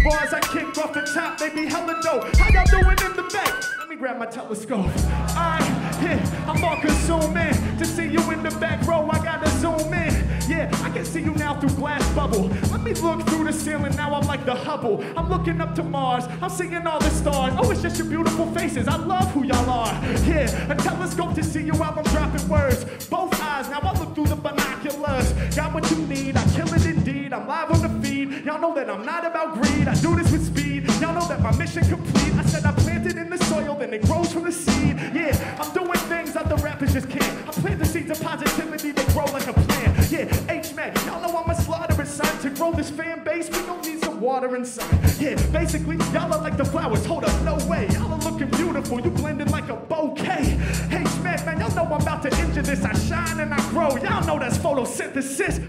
Bars I kick off the top, they be hella dope. How y'all doing in the back? Let me grab my telescope. I'm all consuming. To see you in the back row, I gotta zoom in. Yeah, I can see you now through glass bubble. Let me look through the ceiling, now I'm like the Hubble. I'm looking up to Mars, I'm seeing all the stars. Oh, it's just your beautiful faces, I love who y'all are. Yeah, a telescope to see you while I'm dropping words. Both eyes, now I look through the binoculars. Got what you need, I kill it indeed. I'm live on the feed, y'all know that I'm not about greed. I do this with speed, y'all know that my mission complete. I said I planted in the soil, then it grows from the seed. Yeah, I'm doing things other rappers just can't. I plant the seeds of positivity, they grow like a plant. Yeah, H-Mack, y'all know I'm a slaughter son. To grow this fan base, we gon' need some water and sun. Yeah, basically, y'all are like the flowers. Hold up, no way. Y'all are looking beautiful, you blended like a bouquet. H-Mack, man, y'all know I'm about to injure this. I shine and I grow. Y'all know that's photosynthesis.